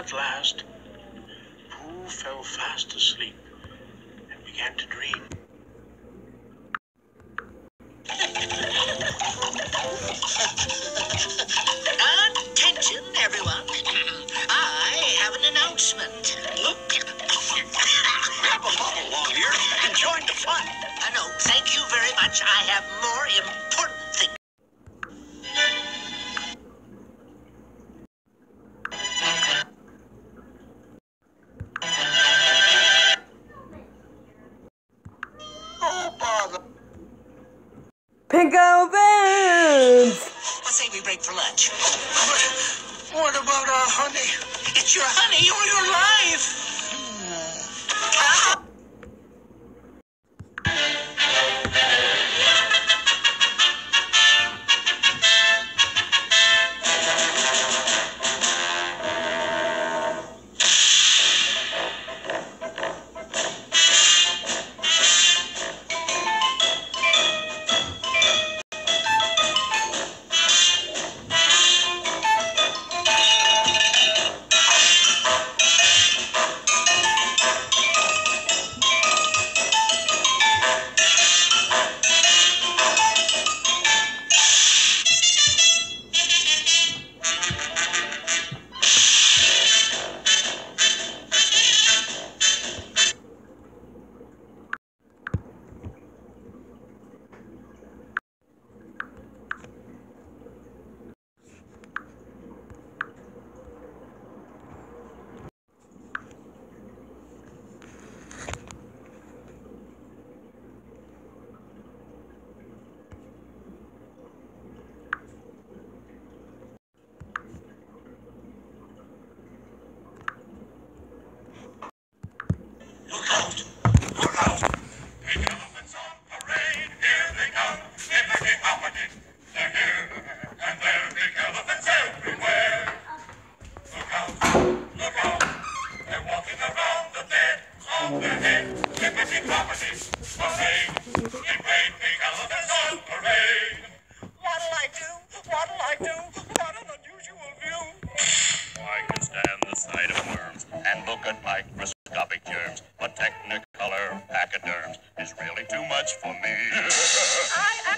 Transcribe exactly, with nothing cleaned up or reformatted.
At last, Pooh fell fast asleep and began to dream. Attention, everyone. I have an announcement. Look. Grab a bottle along here and join the fun. Uh, no, thank you very much. I have more important things. Oh, bother. Pinko Beans! Let's say we break for lunch. But what about our honey? It's your honey or your life. Ah! Look out! Look out! Big elephants on parade. Here they come. Hippity hoppity. They're here and there. Big elephants everywhere. Look out! Look out! They're walking around the bed on their head. Hippity hoppity. Parade. Parade. Big elephants on parade. What'll I do? What'll I do? What an unusual view. I can stand the sight of worms and look at microscopic germs, but technicolor pachyderms is really too much for me. I